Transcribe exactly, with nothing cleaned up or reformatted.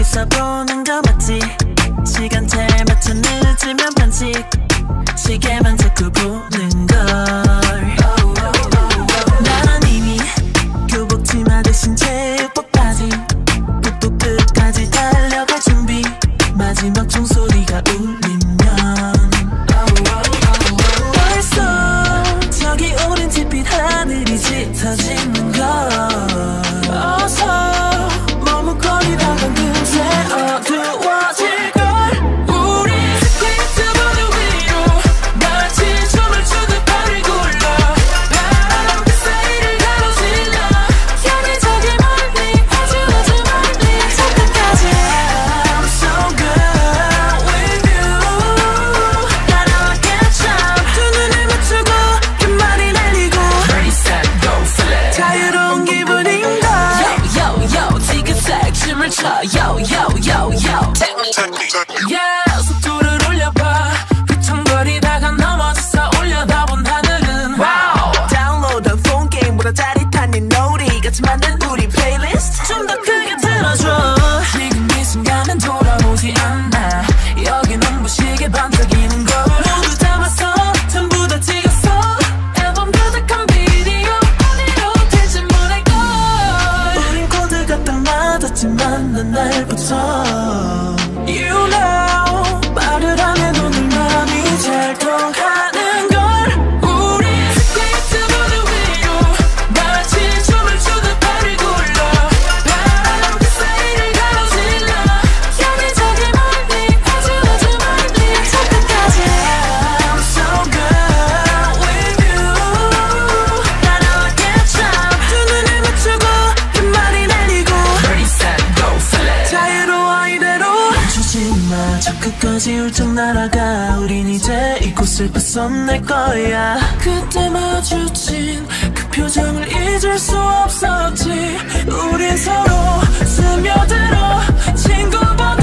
웃어보는 거 맞지? 시간대 맞춰 늦으면 반칙 시계만 자꾸 보는 걸 나는 이미 교복치마 대신 체육복 바지 북부 끝까지 달려갈 준비 마지막 종소리가 울리면 벌써 저기 오렌지빛 하늘이 짙어지는 걸 어서 머뭇거리다간 금세 어두워질걸 우리 스케이트보드 위로 마치 춤을 추듯 발을 굴러 바람 그 사이를 가로질러 향해 저기 멀리 아주 아주 멀리 저끝까지 I'm so good with you 따라와 catch up 두 눈을 맞추고 귓말이 날리고 Ready set go flip 자유로운 기분인걸 Yo yo yo 티켓색 춤을 춰 Yo yo yo yo Take me Yeah 속도를 올려봐 휘청거리다가 넘어져서 올려다본 하늘은 Wow 다운로드한 폰 게임보다 짜릿한 이 노래 같이 만든 우리 플레이리스트 좀 더 크게 틀어줘 지금 이 순간은 돌아오지 않아 여기 눈부시게 반짝이는 걸 모두 담았어 전부 다 찍었어 앨범 가득한 비디오 어디로 튈지 모를걸 우린 코드가 딱 맞았지만 난 날부터 You know 말을 안 해도 늘 마음이 잘 통하는 걸 우리 스케이트보드 위로 마치 춤을 추듯 발을 굴러 바람 그 사이를 가로질러 향해 저기 멀리 아주 아주 멀리 저끝까지 I'm so good with you 따라와 catch up 두 눈을 맞추고 귓말이 날리고 Ready set go flip 자유로워 이대로 멈추지 마 저 끝까지 훌쩍 날아가 우린 이제 이곳을 벗어날 거야 그때 마주친 그 표정을 잊을 수 없었지 우린 서로 스며들어 친구보다